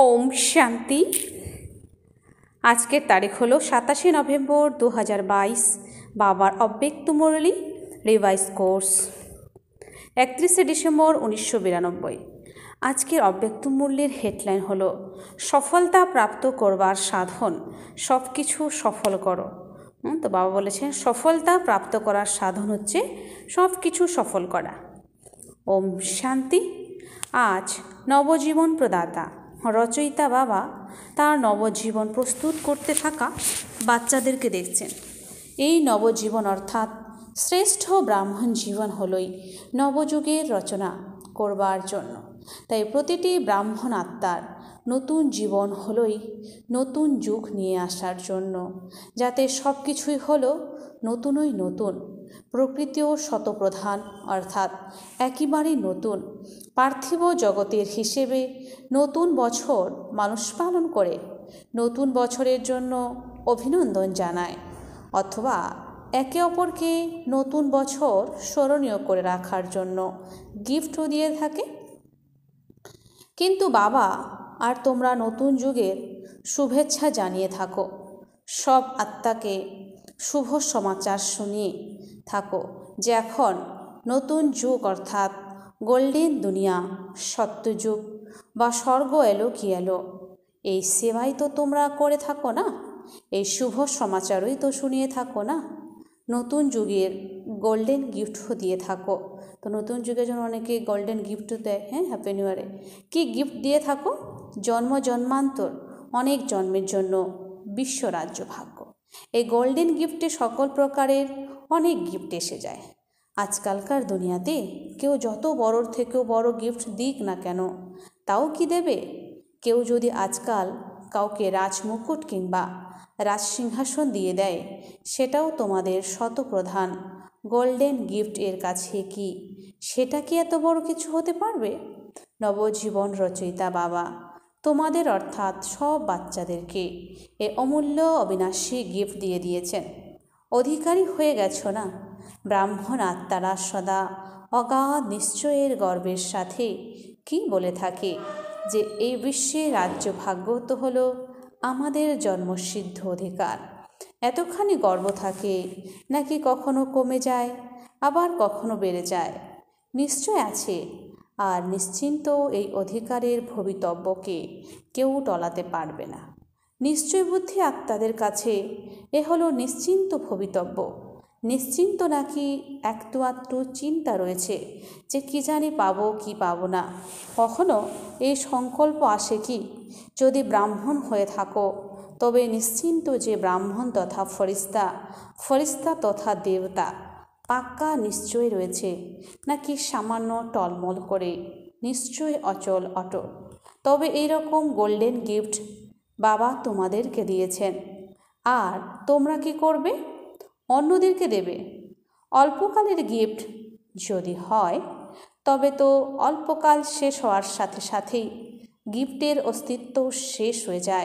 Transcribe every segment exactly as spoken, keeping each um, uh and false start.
ওম শান্তি। আজকের তারিখ হলো সাতাশে নভেম্বর দু হাজার বাইশ। বাবার অব্যক্ত মুরলি রিভাইজ কোর্স একত্রিশে ডিসেম্বর উনিশশো বিরানব্বই। আজকের অব্যক্ত মুরলির হেডলাইন হলো সফলতা প্রাপ্ত করবার সাধন, সব কিছু সফল করো। তো বাবা বলেছেন সফলতা প্রাপ্ত করার সাধন হচ্ছে সব কিছু সফল করা। ওম শান্তি। আজ নবজীবন প্রদাতা রচয়িতা বাবা তার নবজীবন প্রস্তুত করতে থাকা বাচ্চাদেরকে দেখছেন। এই নবজীবন অর্থাৎ শ্রেষ্ঠ ব্রাহ্মণ জীবন হলই নবযুগের রচনা করবার জন্য। তাই প্রতিটি ব্রাহ্মণ আত্মার নতুন জীবন হলই নতুন যুগ নিয়ে আসার জন্য, যাতে সব কিছুই হলো নতুনই নতুন। প্রকৃতিও শতপ্রধান অর্থাৎ একেবারেই নতুন। পার্থিব জগতের হিসেবে নতুন বছর মানুষ পালন করে নতুন বছরের জন্য অভিনন্দন জানায়, অথবা একে অপরকে নতুন বছর স্মরণীয় করে রাখার জন্য গিফটও দিয়ে থাকে। কিন্তু বাবা আর তোমরা নতুন যুগের শুভেচ্ছা জানিয়ে থাকো, সব আত্মাকে শুভ সমাচার শুনিয়ে থাকো যে এখন নতুন যুগ অর্থাৎ গোল্ডেন দুনিয়া, সত্যযুগ বা স্বর্গ এলো কি এলো। এই সেবাই তো তোমরা করে থাকো না, এই শুভ সমাচারই তো শুনিয়ে থাকো না। নতুন যুগের গোল্ডেন গিফটও দিয়ে থাকো। তো নতুন যুগের জন্য অনেকে গোল্ডেন গিফট দেয়। হ্যাঁ, হ্যাপি নিউ ইয়ারে কী গিফট দিয়ে থাকো? জন্ম জন্মান্তর অনেক জন্মের জন্য বিশ্ব রাজ্য ভাগ্য। এই গোল্ডেন গিফটে সকল প্রকারের অনেক গিফট এসে যায়। আজকালকার দুনিয়াতে কেউ যত বড়োর থেকেও বড় গিফট দিক না কেন, তাও কি দেবে? কেউ যদি আজকাল কাউকে রাজমুকুট কিংবা রাজসিংহাসন দিয়ে দেয়, সেটাও তোমাদের শতপ্রধান গোল্ডেন গিফট এর কাছে কি সেটা কি এত বড় কিছু হতে পারবে? নবজীবন রচয়িতা বাবা তোমাদের অর্থাৎ সব বাচ্চাদেরকে এ অমূল্য অবিনাশী গিফট দিয়ে দিয়েছেন। অধিকারী হয়ে গেছো না? ব্রাহ্মণ আত্মারা সদা অগাধ নিশ্চয়ের গর্বের সাথে কি বলে থাকে যে এই বিশ্বে রাজ্য ভাগ্য তো হলো আমাদের জন্মসিদ্ধ অধিকার। এতখানি গর্ব থাকে নাকি কখনো কমে যায়, আবার কখনো বেড়ে যায়? নিশ্চয় আছে, আর নিশ্চিন্ত এই অধিকারের ভবিতব্যকে কেউ টলাতে পারবে না। নিশ্চয় বুদ্ধি আত্মাদের কাছে এ হলো নিশ্চিন্ত ভবিতব্য। নিশ্চিন্ত নাকি একটু আধটু চিন্তা রয়েছে যে কি জানি পাবো কি পাবো না। কখনো এই সংকল্প আসে কি যদি ব্রাহ্মণ হয়ে থাকো তবে নিশ্চিন্ত যে ব্রাহ্মণ তথা ফরিস্তা, ফরিস্তা তথা দেবতা পাক্কা নিশ্চয় রয়েছে, নাকি সামান্য টলমল করে নিশ্চয় অচল অটল? তবে এইরকম গোল্ডেন গিফট বাবা তোমাদেরকে দিয়েছেন, আর তোমরা কি করবে? অন্যদেরকে দেবে। অল্পকালের গিফট যদি হয় তবে তো অল্পকাল শেষ হওয়ার সাথে সাথেই গিফটের অস্তিত্ব শেষ হয়ে যায়।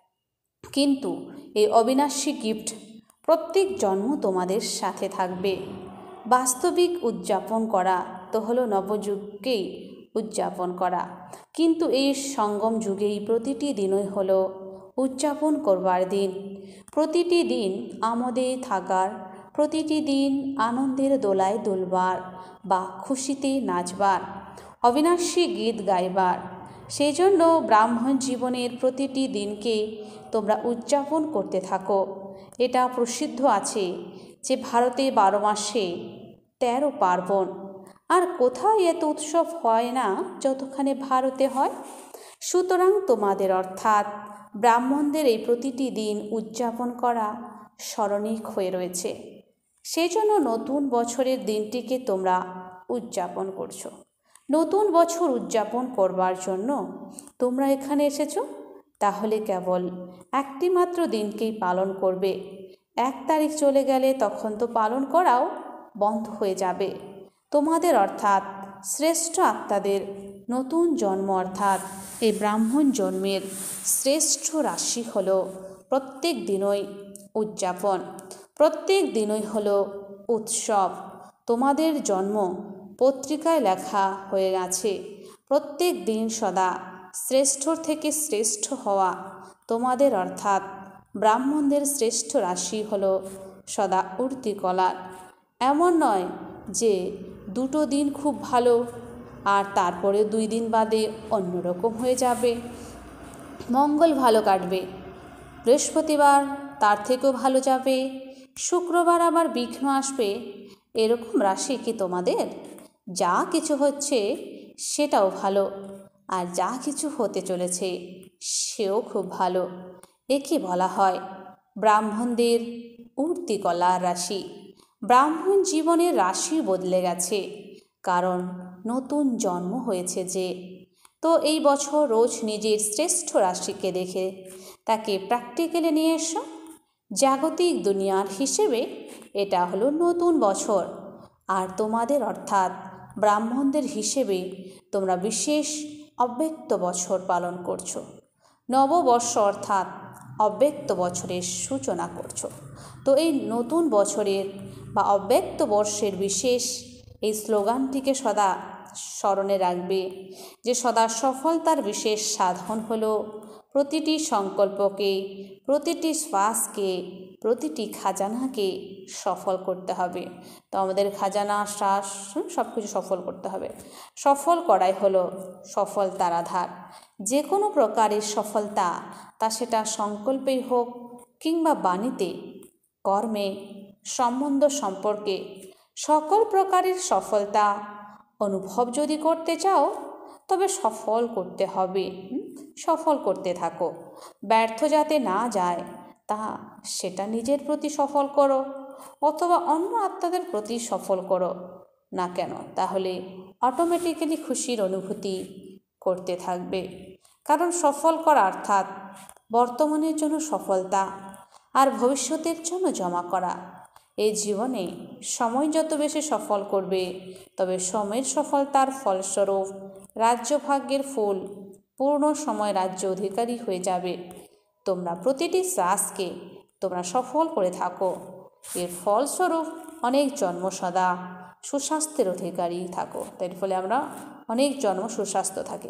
কিন্তু এই অবিনাশী গিফট প্রত্যেক জন্ম তোমাদের সাথে থাকবে। বাস্তবিক উদযাপন করা তো হলো নবযুগকেই উদযাপন করা, কিন্তু এই সঙ্গম যুগেই প্রতিটি দিনই হলো উদযাপন করবার দিন। প্রতিটি দিন আমোদে থাকার, প্রতিটি দিন আনন্দের দোলায় দুলবার বা খুশিতে নাচবার, অবিনাশী গীত গাইবার। সেই জন্য ব্রাহ্মণ জীবনের প্রতিটি দিনকে তোমরা উদযাপন করতে থাকো। এটা প্রসিদ্ধ আছে যে ভারতে বারো মাসে তেরো পার্বণ, আর কোথাও এত উৎসব হয় না যতখানি ভারতে হয়। সুতরাং তোমাদের অর্থাৎ ব্রাহ্মণদের এই প্রতিটি দিন উদযাপন করা স্মরণিক হয়ে রয়েছে। সেই জন্য নতুন বছরের দিনটিকে তোমরা উদযাপন করছো। নতুন বছর উদযাপন করবার জন্য তোমরা এখানে এসেছো, তাহলে কেবল একটি মাত্র দিনকেই পালন করবে। এক তারিখ চলে গেলে তখন তো পালন করাও বন্ধ হয়ে যাবে। তোমাদের অর্থাৎ শ্রেষ্ঠ আত্মাদের নতুন জন্ম অর্থাৎ এই ব্রাহ্মণ জন্মের শ্রেষ্ঠ রাশি হল প্রত্যেক দিনই উদযাপন, প্রত্যেক দিনই হলো উৎসব। তোমাদের জন্ম পত্রিকায় লেখা হয়ে গেছে। প্রত্যেক দিন সদা শ্রেষ্ঠর থেকে শ্রেষ্ঠ হওয়া তোমাদের অর্থাৎ ব্রাহ্মণদের শ্রেষ্ঠ রাশি হলো সদা ঊর্ধ্বকলার। এমন নয় যে দুটো দিন খুব ভালো আর তারপরে দুই দিন বাদে অন্যরকম হয়ে যাবে। মঙ্গল ভালো কাটবে, বৃহস্পতিবার তার থেকেও ভালো যাবে, শুক্রবার আবার বিঘ্ন আসবে। এরকম রাশি কি তোমাদের? যা কিছু হচ্ছে সেটাও ভালো, আর যা কিছু হতে চলেছে সেও খুব ভালো। একে বলা হয় ব্রাহ্মণদের ঊর্ধ্বকলার রাশি। ব্রাহ্মণ জীবনের রাশি বদলে গেছে, কারণ নতুন জন্ম হয়েছে যে। তো এই বছর রোজ নিজের শ্রেষ্ঠ রাশিকে দেখে তাকে প্র্যাকটিক্যালে নিয়ে এসো। জাগতিক দুনিয়ার হিসেবে এটা হলো নতুন বছর, আর তোমাদের অর্থাৎ ব্রাহ্মণদের হিসেবে তোমরা বিশেষ অব্যক্ত বছর পালন করছো। নববর্ষ অর্থাৎ অব্যক্ত বছরের সূচনা করছো। তো এই নতুন বছরের বা অব্যক্ত বর্ষের বিশেষ এই স্লোগানটিকে সদা স্মরণে রাখবে যে সদা সফলতার বিশেষ সাধন হলো প্রতিটি সংকল্পকে, প্রতিটি শ্বাসকে, প্রতিটি খাজানাকে সফল করতে হবে। তো আমাদের খাজানা, শ্বাস সব কিছু সফল করতে হবে। সফল করাই হলো সফলতার আধার। যে কোনো প্রকারের সফলতা, তা সেটা সংকল্পেই হোক কিংবা বাণীতে, কর্মে, সম্বন্ধ সম্পর্কে, সকল প্রকারের সফলতা অনুভব যদি করতে চাও তবে সফল করতে হবে। সফল করতে থাকো, ব্যর্থ যাতে না যায় তা সেটা নিজের প্রতি সফল করো অথবা অন্য আত্মাদের প্রতি সফল করো না কেন, তাহলে অটোমেটিক্যালি খুশির অনুভূতি করতে থাকবে। কারণ সফল করা অর্থাৎ বর্তমানের জন্য সফলতা আর ভবিষ্যতের জন্য জমা করা। এই জীবনে সময় যত বেশি সফল করবে, তবে সময়ের সফলতার ফলস্বরূপ রাজ্যভাগ্যের ফুল পূর্ণ সময় রাজ্য অধিকারী হয়ে যাবে। তোমরা প্রতিটি শ্বাসকে তোমরা সফল করে থাকো, এর ফলস্বরূপ অনেক জন্ম সদা সুস্বাস্থ্যের অধিকারী থাকো। তাই ফলে আমরা অনেক জন্ম সুস্বাস্থ্য থাকি।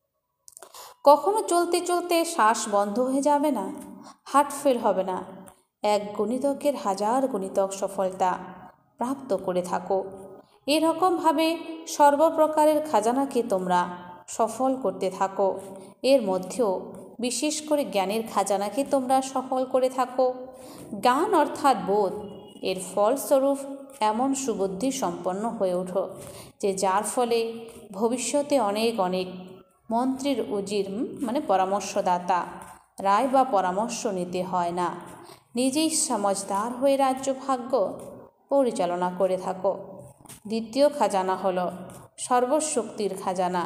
কখনো চলতে চলতে শ্বাস বন্ধ হয়ে যাবে না, হার্ট ফেল হবে না। এক গণিতকের হাজার গণিতক সফলতা প্রাপ্ত করে থাকো। এরকমভাবে সর্বপ্রকারের খাজানাকে তোমরা সফল করতে থাকো। এর মধ্যেও বিশেষ করে জ্ঞানের খাজানাকে তোমরা সফল করে থাকো। জ্ঞান অর্থাৎ বোধ, এর ফলস্বরূপ এমন সুবুদ্ধি সম্পন্ন হয়ে ওঠো যে যার ফলে ভবিষ্যতে অনেক অনেক মন্ত্রীর উজির মানে পরামর্শদাতা রায় বা পরামর্শ নিতে হয় না। নিজেই সমঝদার হয়ে রাজ্য ভাগ্য পরিচালনা করে থাকো। দ্বিতীয় খাজানা হলো সর্বশক্তির খাজানা।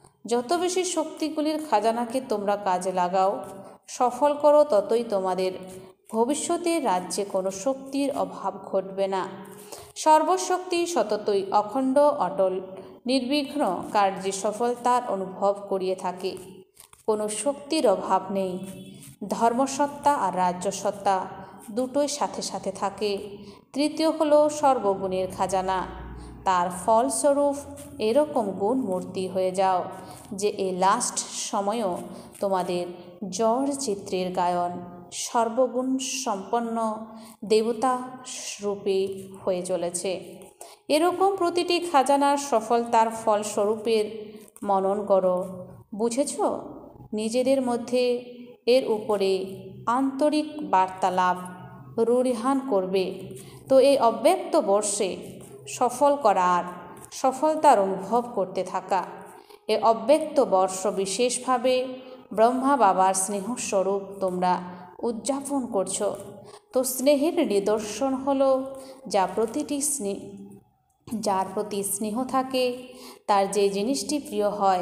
যত বেশি শক্তিগুলির খাজানাকে তোমরা কাজে লাগাও, সফল করো, ততই তোমাদের ভবিষ্যতে রাজ্যে কোনো শক্তির অভাব ঘটবে না। সর্বশক্তি সততই অখণ্ড, অটল, নির্বিঘ্ন কার্যে সফলতার অনুভব করিয়ে থাকে। কোনো শক্তির অভাব নেই। ধর্মসত্তা আর রাজ্যসত্তা দুটোই সাথে সাথে থাকে। তৃতীয় হলো সর্বগুণের খাজানা। তার ফলস্বরূপ এরকম গুণ মূর্তি হয়ে যাও যে এই লাস্ট সময়ও তোমাদের জড় চিত্রের গায়ন সর্বগুণ সম্পন্ন দেবতা রূপে হয়ে চলেছে। এরকম প্রতিটি খাজানার সফলতার ফলস্বরূপের মনন করো। বুঝেছ? নিজেদের মধ্যে এর উপরে আন্তরিক বার্তালাপ রুরিহান করবে। তো এই অব্যক্ত বর্ষে সফল করার সফলতার অনুভব করতে থাকা। এ অব্যক্ত বর্ষ বিশেষভাবে ব্রহ্মা বাবার স্নেহস্বরূপ তোমরা উদযাপন করছো। তো স্নেহের নিদর্শন হলো যা প্রতিটি স্নেহ যার প্রতি স্নেহ থাকে তার যে জিনিসটি প্রিয় হয়,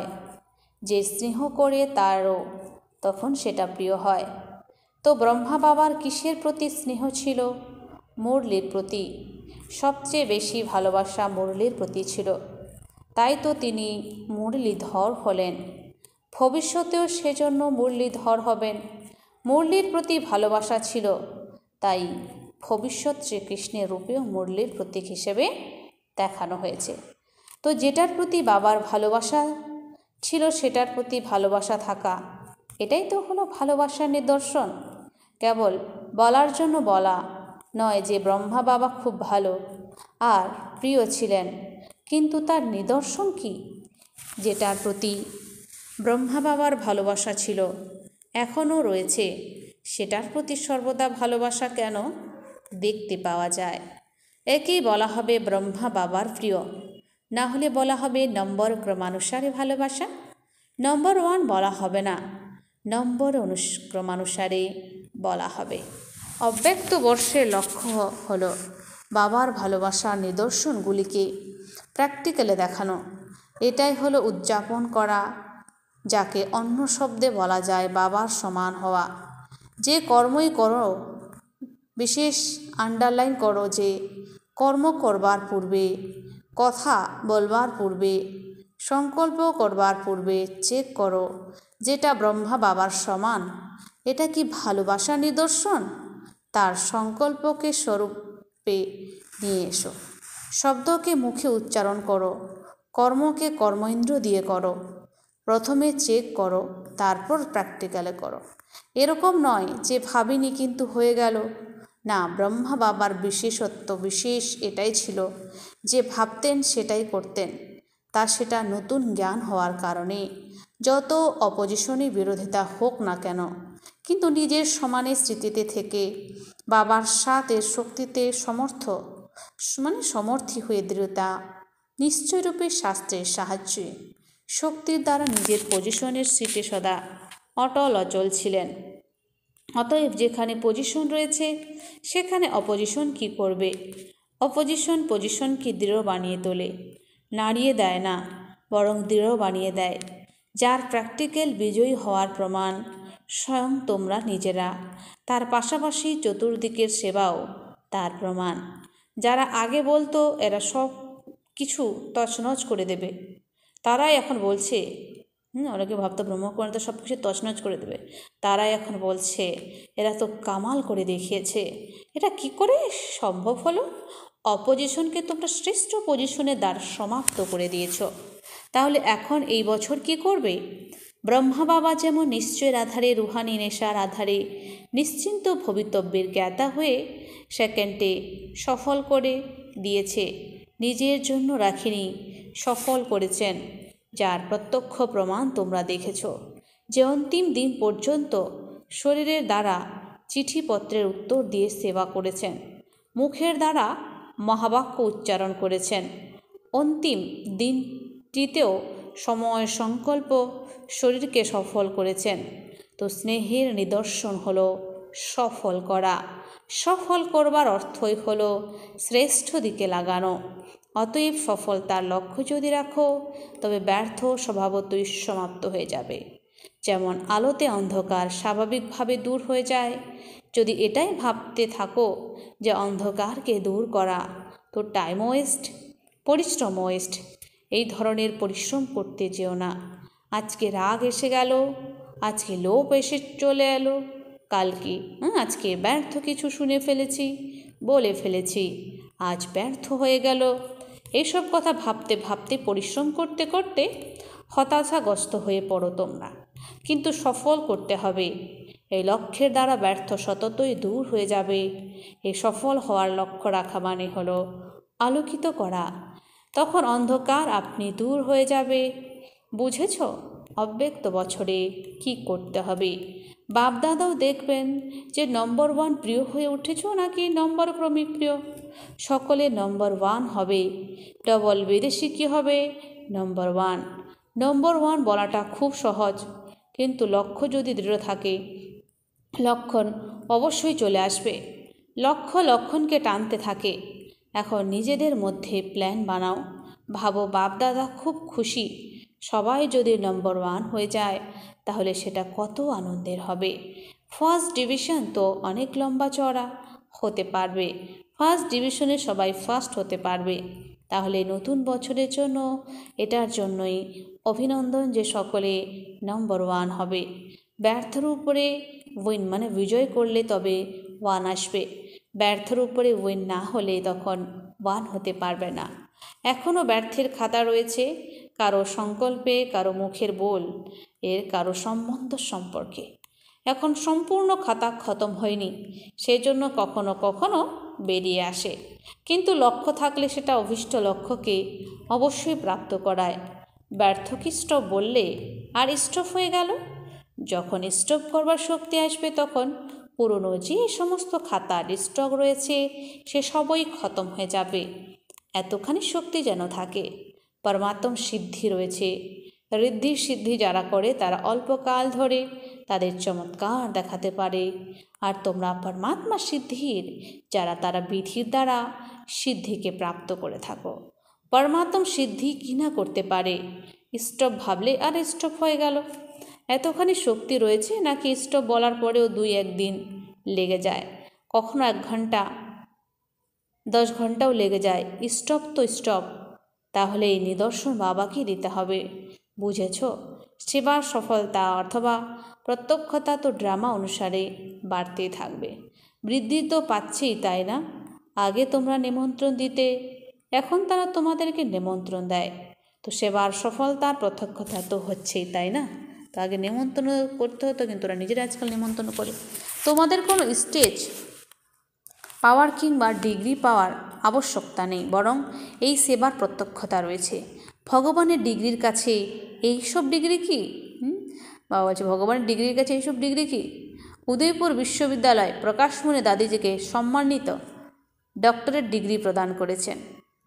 যে স্নেহ করে তারও তখন সেটা প্রিয় হয়। তো ব্রহ্মা বাবার কিসের প্রতি স্নেহ ছিল? মুরলির প্রতি। সবচেয়ে বেশি ভালোবাসা মুরলির প্রতি ছিল। তাই তো তিনি মুরলীধর হলেন। ভবিষ্যতেও সেজন্য মুরলীধর হবেন। মুরলির প্রতি ভালোবাসা ছিল, তাই ভবিষ্যৎ শ্রীকৃষ্ণের রূপেও মুরলির প্রতীক হিসেবে দেখানো হয়েছে। তো যেটার প্রতি বাবার ভালোবাসা ছিল সেটার প্রতি ভালোবাসা থাকা। এটাই তো হলো ভালোবাসার নিদর্শন। কেবল বলার জন্য বলা নয় যে ব্রহ্মা বাবা খুব ভালো আর প্রিয় ছিলেন, কিন্তু তার নিদর্শন কি? যেটার প্রতি ব্রহ্মা বাবার ভালোবাসা ছিল, এখনও রয়েছে, সেটার প্রতি সর্বদা ভালোবাসা কেন দেখতে পাওয়া যায়। একেই বলা হবে ব্রহ্মা বাবার প্রিয়, না হলে বলা হবে নম্বর ক্রমানুসারে ভালোবাসা। নম্বর ওয়ান বলা হবে না, নম্বর অনুক্রমানুসারে বলা হবে। অব্যক্ত বর্ষের লক্ষ্য হলো বাবার ভালোবাসার নিদর্শনগুলিকে প্র্যাকটিক্যালে দেখানো। এটাই হলো উদযাপন করা, যাকে অন্য শব্দে বলা যায় বাবার সমান হওয়া। যে কর্মই করো, বিশেষ আন্ডারলাইন করো যে কর্ম করবার পূর্বে, কথা বলবার পূর্বে, সংকল্প করবার পূর্বে চেক করো যেটা ব্রহ্মা বাবার সমান, এটা কি ভালোবাসার নিদর্শন? তার সংকল্পকে স্বরূপে নিয়ে এসো। শব্দকে মুখে উচ্চারণ করো, কর্মকে কর্মেন্দ্র দিয়ে করো। প্রথমে চেক করো, তারপর প্র্যাকটিক্যালে করো। এরকম নয় যে ভাবিনি কিন্তু হয়ে গেল। না, ব্রহ্মা বাবার বিশেষত্ব বিশেষ এটাই ছিল যে ভাবতেন সেটাই করতেন। তা সেটা নতুন জ্ঞান হওয়ার কারণে যত অপোজিশনই বিরোধিতা হোক না কেন, কিন্তু নিজের সমানে স্মৃতিতে থেকে বাবার সাথে শক্তিতে সমর্থ মানে সমর্থী হয়ে দৃঢ়তা নিশ্চয়রূপে শাস্ত্রের সাহায্যে শক্তির দ্বারা নিজের পজিশনের সিটে সদা অটল অচল ছিলেন। অতএব যেখানে পজিশন রয়েছে সেখানে অপোজিশন কি করবে? অপোজিশন পজিশনকে দৃঢ় বানিয়ে তোলে, নাড়িয়ে দেয় না, বরং দৃঢ় বানিয়ে দেয়। যার প্র্যাকটিক্যাল বিজয়ী হওয়ার প্রমাণ স্বয়ং তোমরা নিজেরা। তার পাশাপাশি চতুর্দিকের সেবাও তার প্রমাণ। যারা আগে বলতো এরা সব কিছু তছনছ করে দেবে, তারাই এখন বলছে, হুম অনেকে ভাবতো ব্রহ্মকুমারী তো সব কিছু তছনছ করে দেবে, তারাই এখন বলছে এরা তো কামাল করে দেখিয়েছে। এটা কি করে সম্ভব হলো? অপোজিশনকে তোমরা শ্রেষ্ঠ পজিশনে দ্বার সমাপ্ত করে দিয়েছ। তাহলে এখন এই বছর কি করবে? ব্রহ্মা বাবা যেমন নিশ্চয়ের আধারে, রুহানি নেশার আধারে নিশ্চিন্ত ভবিতব্যের জ্ঞাতা হয়ে সেকেন্ডে সফল করে দিয়েছে, নিজের জন্য রাখিনি, সফল করেছেন, যার প্রত্যক্ষ প্রমাণ তোমরা দেখেছ। যে অন্তিম দিন পর্যন্ত শরীরের দ্বারা চিঠিপত্রের উত্তর দিয়ে সেবা করেছেন, মুখের দ্বারা মহাবাক্য উচ্চারণ করেছেন, অন্তিম দিনটিতেও সময় সংকল্প শরীরকে সফল করেছেন। তো স্নেহের নিদর্শন হলো সফল করা। সফল করবার অর্থই হলো শ্রেষ্ঠ দিকে লাগানো। অতএব সফলতার লক্ষ্য যদি রাখো তবে ব্যর্থ স্বভাবতই সমাপ্ত হয়ে যাবে। যেমন আলোতে অন্ধকার স্বাভাবিকভাবে দূর হয়ে যায়, যদি এটাই ভাবতে থাকো যে অন্ধকারকে দূর করা, তো টাইম ওয়েস্ট, পরিশ্রম ওয়েস্ট। এই ধরনের পরিশ্রম করতে যেও না। আজকে রাগ এসে গেল, আজকে লোভ এসে চলে এলো, কালকে আজকে ব্যর্থ কিছু শুনে ফেলেছি, বলে ফেলেছি, আজ ব্যর্থ হয়ে গেল। এইসব কথা ভাবতে ভাবতে পরিশ্রম করতে করতে হতাশাগ্রস্ত হয়ে পড়ো তোমরা। কিন্তু সফল করতে হবে, এই লক্ষ্যের দ্বারা ব্যর্থ সততই দূর হয়ে যাবে। এই সফল হওয়ার লক্ষ্য রাখা মানে হলো আলোকিত করা, তখন অন্ধকার আপনি দূর হয়ে যাবে। বুঝেছ? অব্যক্ত বছরে কি করতে হবে? বাপদাদাও দেখবেন যে নম্বর ওয়ান প্রিয় হয়ে উঠেছ নাকি নম্বর ক্রমিক প্রিয়। সকলে নম্বর ওয়ান হবে, ডবল বিদেশি কী হবে? নম্বর ওয়ান। নম্বর ওয়ান বলাটা খুব সহজ, কিন্তু লক্ষ্য যদি দৃঢ় থাকে লক্ষণ অবশ্যই চলে আসবে। লক্ষ্য লক্ষণকে টানতে থাকে। এখন নিজেদের মধ্যে প্ল্যান বানাও, ভাবো বাপদাদা খুব খুশি, সবাই যদি নম্বর ওয়ান হয়ে যায় তাহলে সেটা কত আনন্দের হবে। ফার্স্ট ডিভিশন তো অনেক লম্বা চড়া হতে পারবে, ফার্স্ট ডিভিশনে সবাই ফার্স্ট হতে পারবে। তাহলে নতুন বছরের জন্য এটার জন্যই অভিনন্দন যে সকলে নম্বর ওয়ান হবে। ব্যর্থর উপরে উইন মানে বিজয় করলে তবে ওয়ান আসবে, ব্যর্থর উপরে উইন না হলে তখন ওয়ান হতে পারবে না। এখনও ব্যর্থের খাতা রয়েছে, কারো সংকল্পে, কারো মুখের বল, এর কারো সম্বন্ধ সম্পর্কে। এখন সম্পূর্ণ খাতা খতম হয়নি, সেই জন্য কখনো কখনো বেরিয়ে আসে, কিন্তু লক্ষ্য থাকলে সেটা অভীষ্ট লক্ষ্যকে অবশ্যই প্রাপ্ত করায়। ব্যর্থ কি স্টপ বললে আর স্টপ হয়ে গেল? যখন স্টপ করবার শক্তি আসবে তখন পুরনো যে সমস্ত খাতার স্টক রয়েছে সে সবই খতম হয়ে যাবে। এতখানি শক্তি যেন থাকে। পরমাত্ম সিদ্ধি রয়েছে। ঋদ্ধি সিদ্ধি যারা করে তারা অল্পকাল ধরে তাদের চমৎকার দেখাতে পারে। আর তোমরা পরমাত্মা সিদ্ধির যারা তারা বিধির দ্বারা সিদ্ধিকে প্রাপ্ত করে থাকো। পরমাত্ম সিদ্ধি কি না করতে পারে? স্টপ ভাবলে আর স্টপ হয়ে গেল। এতখানি শক্তি রয়েছে নাকি স্টপ বলার পরেও দুই একদিন লেগে যায়, কখনো এক ঘন্টা দশ ঘন্টাও লেগে যায়। স্টপ তো স্টপ। তাহলে এই নিদর্শন বাবাকে দিতে হবে। বুঝেছ? সেবার সফলতা অথবা প্রত্যক্ষতা তো ড্রামা অনুসারে বাড়তেই থাকবে। বৃদ্ধি তো পাচ্ছেই, তাই না? আগে তোমরা নিমন্ত্রণ দিতে, এখন তারা তোমাদেরকে নিমন্ত্রণ দেয়। তো সেবার সফলতার প্রত্যক্ষতা তো হচ্ছেই, তাই না? তো আগে নিমন্ত্রণ করতে হতো, কিন্তু ওরা নিজেরা আজকাল নিমন্ত্রণ করে। তোমাদের কোনো স্টেজ পাওয়ার কিংবা ডিগ্রি পাওয়ার আবশ্যকতা নেই, বরং এই সেবার প্রত্যক্ষতা রয়েছে। ভগবানের ডিগ্রির কাছে এইসব ডিগ্রি কি? হুম বাবা বলছে ভগবানের ডিগ্রির কাছে এইসব ডিগ্রি কি? উদয়পুর বিশ্ববিদ্যালয় প্রকাশমণি দাদিজিকে সম্মানিত ডক্টরেট ডিগ্রি প্রদান করেছেন,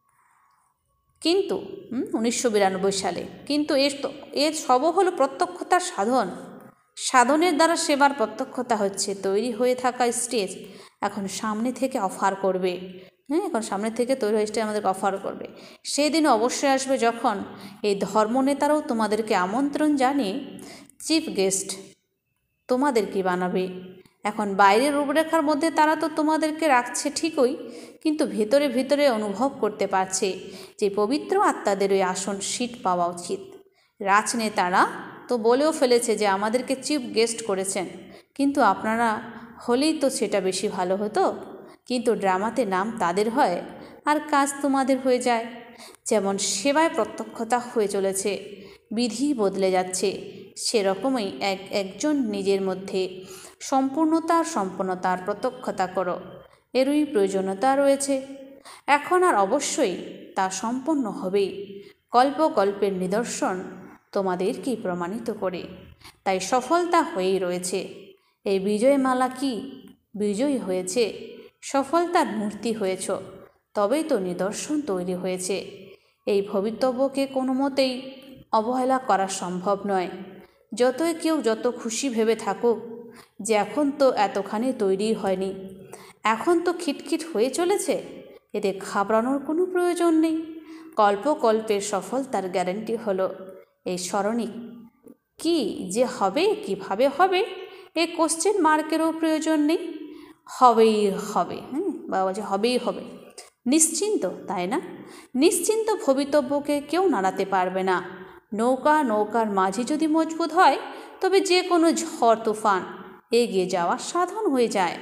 কিন্তু উনিশশো বিরানব্বই সালে। কিন্তু এর এর সব হলো প্রত্যক্ষতার সাধন। সাধনের দ্বারা সেবার প্রত্যক্ষতা হচ্ছে। তৈরি হয়ে থাকা স্টেজ এখন সামনে থেকে অফার করবে। হ্যাঁ, এখন সামনে থেকে তৈরি হয়ে স্টেজ আমাদেরকে অফার করবে। সেই দিন অবশ্যই আসবে যখন এই ধর্মনেতারাও তোমাদেরকে আমন্ত্রণ জানিয়ে চিফ গেস্ট তোমাদেরকে বানাবে। এখন বাইরের রূপরেখার মধ্যে তারা তো তোমাদেরকে রাখছে ঠিকই, কিন্তু ভেতরে ভেতরে অনুভব করতে পারছে যে পবিত্র আত্মাদের ওই আসন সিট পাওয়া উচিত। রাজনেতারা তো বলেও ফেলেছে যে আমাদেরকে চিফ গেস্ট করেছেন, কিন্তু আপনারা হলেই তো সেটা বেশি ভালো হতো। কিন্তু ড্রামাতে নাম তাদের হয় আর কাজ তোমাদের হয়ে যায়। যেমন সেবায় প্রত্যক্ষতা হয়ে চলেছে, বিধি বদলে যাচ্ছে, সেরকমই এক একজন নিজের মধ্যে সম্পূর্ণতার সম্পন্নতার প্রত্যক্ষতা করো। এরই প্রয়োজনীয়তা রয়েছে। এখন আর অবশ্যই তা সম্পন্ন হবেই। কল্পকল্পের নিদর্শন তোমাদেরকেই প্রমাণিত করে, তাই সফলতা হয়েই রয়েছে। এই বিজয়মালা কি? বিজয়ী হয়েছে, সফলতার মূর্তি হয়েছ, তবেই তো নিদর্শন তৈরি হয়েছে। এই ভবিতব্যকে কোনো মতেই অবহেলা করা সম্ভব নয়। যতই কেউ যত খুশি ভেবে থাকুক যে এখন তো এতখানি তৈরি হয়নি, এখন তো খিটখিট হয়ে চলেছে, এতে ঘাবড়ানোর কোনো প্রয়োজন নেই। কল্পকল্পের সফলতার গ্যারান্টি হলো এই স্মরণিক। কি যে হবে, কিভাবে হবে, এ কোশ্চেন মার্কেরও প্রয়োজন নেই। হবেই হবে। হুম বাবা বলছে হবেই হবে। নিশ্চিন্ত, তাই না? নিশ্চিন্ত ভবিতব্যকে কেউ নাড়াতে পারবে না। নৌকা নৌকার মাঝি যদি মজবুত হয়, তবে যে কোনো ঝড় তুফান এগিয়ে যাওয়া সাধন হয়ে যায়।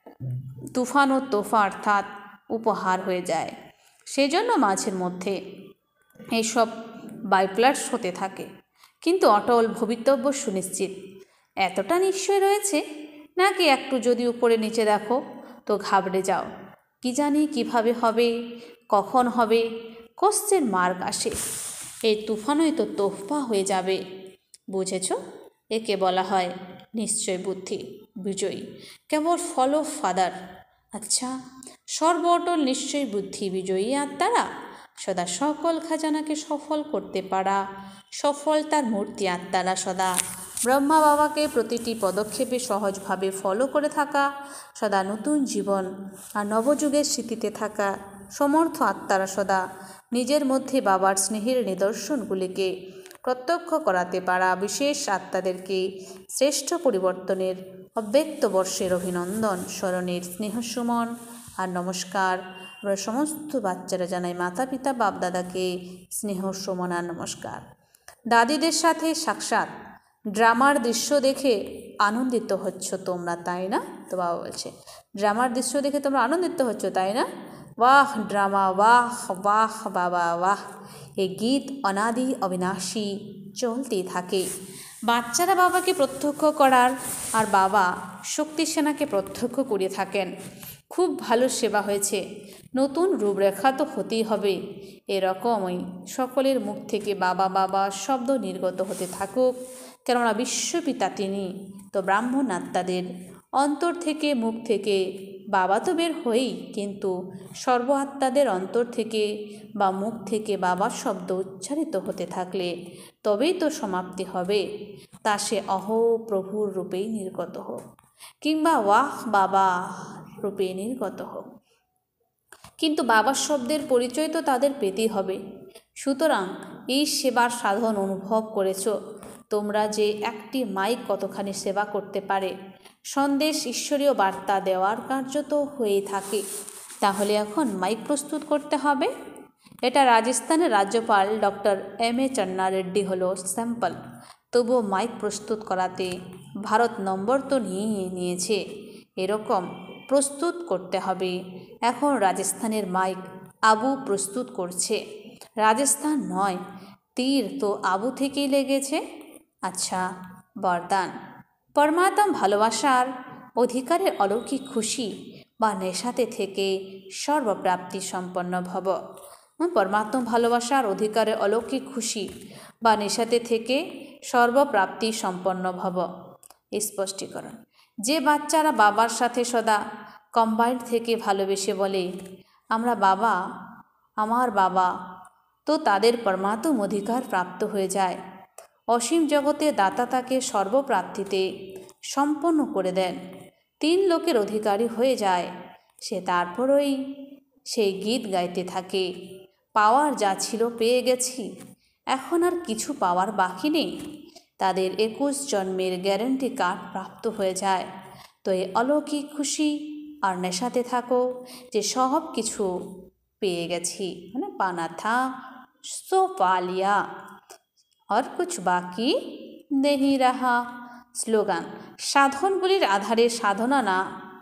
তুফান ও তোফা অর্থাৎ উপহার হয়ে যায়। সেজন্য মাঝের মধ্যে এইসব বাইপ্লাটস হতে থাকে, কিন্তু অটল ভবিতব্য সুনিশ্চিত। এতটা নিশ্চয় রয়েছে, নাকি একটু যদি উপরে নিচে দেখো তো ঘাবড়ে যাও। কি জানি কিভাবে হবে, কখন হবে, কোশ্চেন মার্ক আসে। এই তুফানই তো তোফা হয়ে যাবে। বুঝেছ? একে বলা হয় নিশ্চয় বুদ্ধি, বিজয়ী। কেবল ফলো ফাদার। আচ্ছা, সর্বঅটল নিশ্চয় বুদ্ধি বিজয়ী আত্মারা সদা সকল খাজানাকে সফল করতে পারা সফলতার মূর্তি আত্মারা সদা ব্রহ্মা বাবাকে প্রতিটি পদক্ষেপে সহজভাবে ফলো করে থাকা সদা নতুন জীবন আর নবযুগের স্মৃতিতে থাকা সমর্থ আত্মারা সদা নিজের মধ্যে বাবার স্নেহের নিদর্শনগুলিকে প্রত্যক্ষ করাতে পারা বিশেষ আত্মাদেরকে শ্রেষ্ঠ পরিবর্তনের অব্যক্ত বর্ষের অভিনন্দন, স্মরণের স্নেহসুমন আর নমস্কার। আমরা সমস্ত বাচ্চারা জানাই মাতা পিতা বাপ দাদাকে স্নেহ সুমন আর নমস্কার। দাদিদের সাথে সাক্ষাৎ ড্রামার দৃশ্য দেখে আনন্দিত হচ্ছ তোমরা, তাই না? তো বাবা বলছে ড্রামার দৃশ্য দেখে তোমরা আনন্দিত হচ্ছ, তাই না? वाह ड्रामा, वाह वाह बाबा वाह। এই গীত অনাদি অবিনাশী চলতে থাকে। বাচ্চারা বাবাকে প্রত্যক্ষ করার আর বাবা শক্তি সেনাকে প্রত্যক্ষ করে থাকেন। খুব ভালো সেবা হয়েছে, নতুন রূপরেখা তো হতেই হবে। এরকমই সকলের মুখ থেকে বাবা বাবা শব্দ নির্গত হতে থাকুক, কেননা বিশ্বপিতা তিনি। তো ব্রাহ্মণ আত্মাদের অন্তর থেকে মুখ থেকে বাবা তো বের হয়েই, কিন্তু সর্ব আত্মাদের অন্তর থেকে বা মুখ থেকে বাবার শব্দ উচ্চারিত হতে থাকলে তবেই তো সমাপ্তি হবে। তা সে অহ প্রভুর রূপেই নির্গত হোক কিংবা ওয়াহ বাবা রূপে নির্গত হোক, কিন্তু বাবার শব্দের পরিচয় তো তাদের পেতেই হবে। সুতরাং এই সেবার সাধন অনুভব করেছ তোমরা যে একটি মাইক কতখানি সেবা করতে পারে। সন্দেশ ঈশ্বরীয় বার্তা দেওয়ার কার্য তো হয়েই থাকে, তাহলে এখন মাইক প্রস্তুত করতে হবে। এটা রাজস্থানের রাজ্যপাল doctor M A Channa Reddy হলো স্যাম্পল, তবুও মাইক প্রস্তুত করাতে ভারত নম্বর তো নিয়ে নিয়েছে। এরকম প্রস্তুত করতে হবে। এখন রাজস্থানের মাইক আবু প্রস্তুত করছে, রাজস্থান নয়, তীর তো আবু থেকেই লেগেছে। আচ্ছা, বরদান পরমাত্ম ভালোবাসার অধিকারের অলৌকিক খুশি বা নেশাতে থেকে সর্বপ্রাপ্তি সম্পন্ন ভব। পরমাত্ম ভালোবাসার অধিকারের অলৌকিক খুশি বা নেশাতে থেকে সর্বপ্রাপ্তি সম্পন্ন ভব। স্পষ্টীকরণ, যে বাচ্চারা বাবার সাথে সদা কম্বাইন্ড থেকে ভালোবেসে বলে আমরা বাবা, আমার বাবা, তো তাদের পরমাত্ম অধিকার প্রাপ্ত হয়ে যায়। অসীম জগতে দাতা তাকে সর্বপ্রাপ্তিতে সম্পন্ন করে দেন, তিন লোকের অধিকারী হয়ে যায় সে। তারপরই সেই গীত গাইতে থাকে, পাওয়ার যা ছিল পেয়ে গেছি, এখন আর কিছু পাওয়ার বাকি নেই। তাদের একুশ জন্মের গ্যারেন্টি কার্ড প্রাপ্ত হয়ে যায়। তো এই অলৌকিক খুশি আর নেশাতে থাকো যে সব কিছু পেয়ে গেছি, মানে পানা থা সো পা লিয়া আর কুছ বাকি নেহি রাহা। স্লোগান, সাধনগুলির আধারে সাধনা না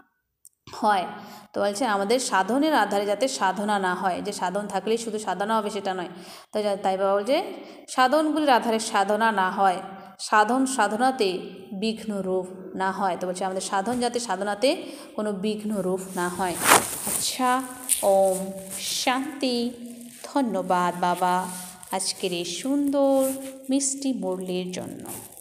হয়। তো বলছে আমাদের সাধনের আধারে যাতে সাধনা না হয়, যে সাধন থাকলেই শুধু সাধনা হবে সেটা নয়। তো তাই বাবা বলছে সাধনগুলির আধারে সাধনা না হয়, সাধন সাধনাতে বিঘ্ন রূপ না হয়। তো বলছে আমাদের সাধন যাতে সাধনাতে কোনো বিঘ্ন রূপ না হয়। আচ্ছা, ওম শান্তি। ধন্যবাদ বাবা আজকের এই সুন্দর মিষ্টি মুরলির জন্য।